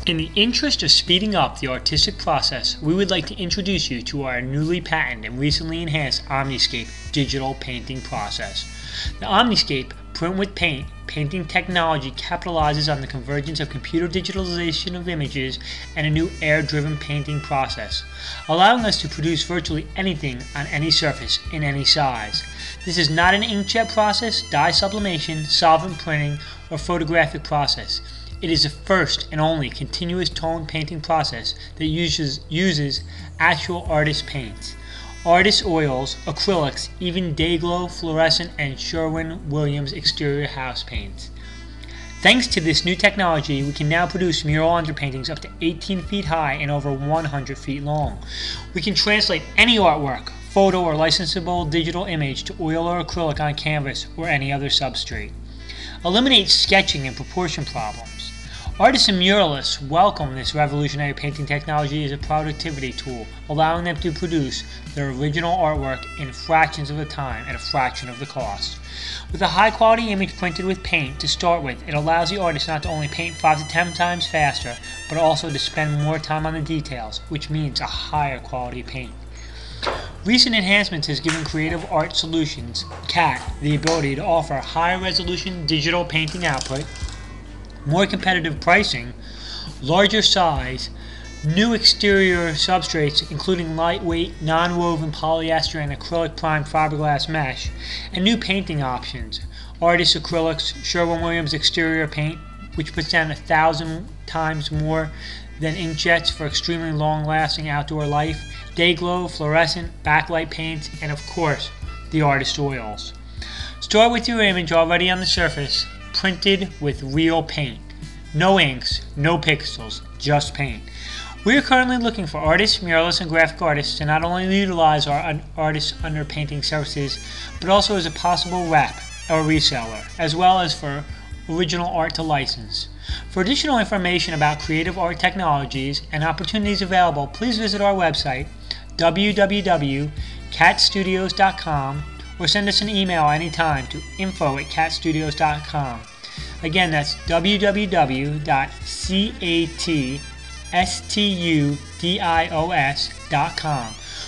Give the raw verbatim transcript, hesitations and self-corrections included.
In the interest of speeding up the artistic process, we would like to introduce you to our newly patented and recently enhanced Omniscape digital painting process. The Omniscape Print with Paint painting technology capitalizes on the convergence of computer digitalization of images and a new air-driven painting process, allowing us to produce virtually anything on any surface in any size. This is not an inkjet process, dye sublimation, solvent printing, or photographic process. It is the first and only continuous tone painting process that uses, uses actual artist paints, artist oils, acrylics, even Dayglow, fluorescent, and Sherwin-Williams exterior house paints. Thanks to this new technology, we can now produce mural underpaintings up to eighteen feet high and over one hundred feet long. We can translate any artwork, photo, or licensable digital image to oil or acrylic on canvas or any other substrate. Eliminate sketching and proportion problems. Artists and muralists welcome this revolutionary painting technology as a productivity tool, allowing them to produce their original artwork in fractions of the time at a fraction of the cost. With a high-quality image printed with paint to start with, it allows the artist not to only paint five to ten times faster, but also to spend more time on the details, which means a higher quality paint. Recent enhancements has given Creative Art Solutions, C A T, the ability to offer higher resolution digital painting output, more competitive pricing, larger size, new exterior substrates including lightweight, non-woven polyester and acrylic primed fiberglass mesh, and new painting options, artist acrylics, Sherwin-Williams exterior paint, which puts down a thousand times more than inkjets for extremely long-lasting outdoor life, Dayglow, fluorescent, backlight paints, and of course, the artist oils. Start with your image already on the surface, printed with real paint. No inks, no pixels, just paint. We are currently looking for artists, muralists, and graphic artists to not only utilize our un artist underpainting services, but also as a possible rep or reseller, as well as for original art to license. For additional information about creative art technologies and opportunities available, please visit our website, w w w dot cat studios dot com, or send us an email anytime to info at cat studios dot com. Again, that's w w w dot cat studios dot com.